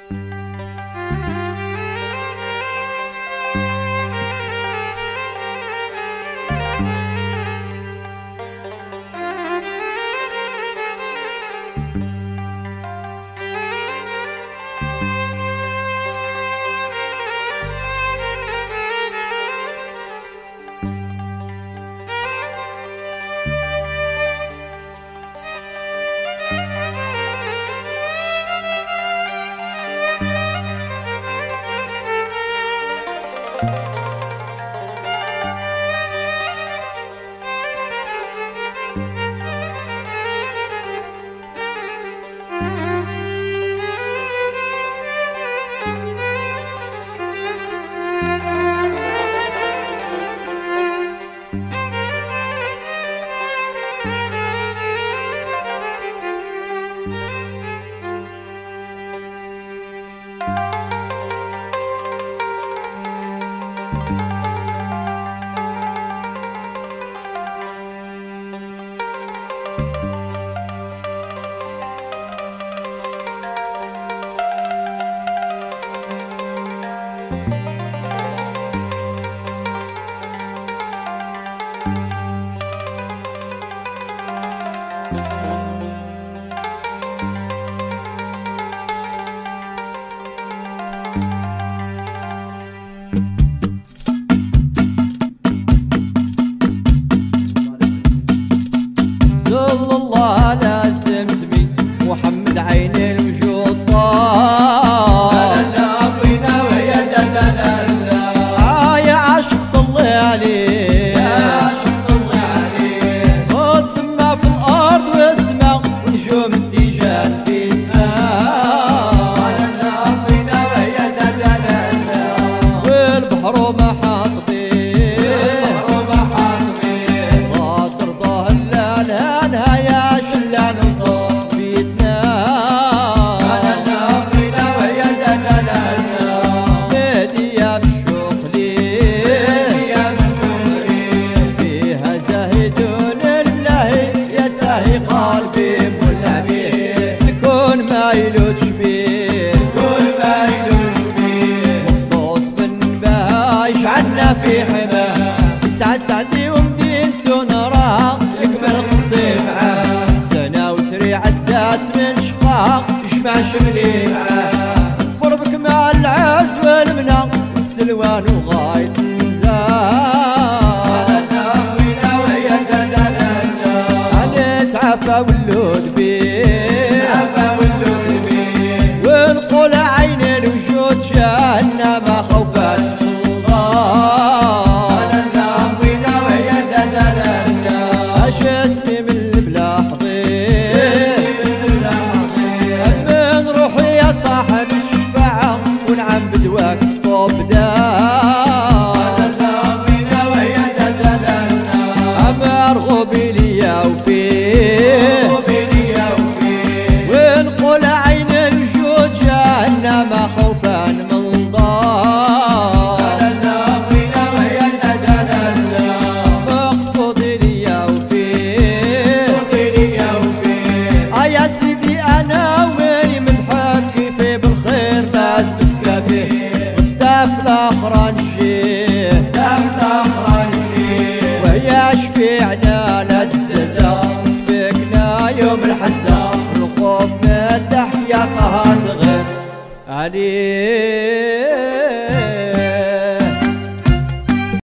صلى الله على سمسمي محمد عين الوجود طال وينا ويا دلالنا يا عاشق صلي عليه يا عاشق صلي عليه خذ ما في الارض والسماء ونجوم الديجان في سماء وينا ويا دلالنا والبحر ما حاط في حماه يسعد سعدي ومدينته نراها يكمل قصدي معاه سنة وتري عدات من شقاق يجمع شملي معاه تفر بك مع العز والمنى والسلوان وغاية النزاع وينا ويا دلالنا علي تعافى واللود بيه تعافى واللود بيه ونقول عين الوجود جهنم خوفا بدواك طوب دار وينا ويا دلالنا مرغوبي ليا وفيه ونقول عين الوجود جهنم خوفا من ضار وينا ويا دلالنا مقصودي ليا وفيه يا سيدي انا وين مضحك كيفي بالخير لازم داف الاخر نشيه ويا شفيعنا نتززا فيكنا يوم الحزة الخوف من الضحك يا طه تغير عليه.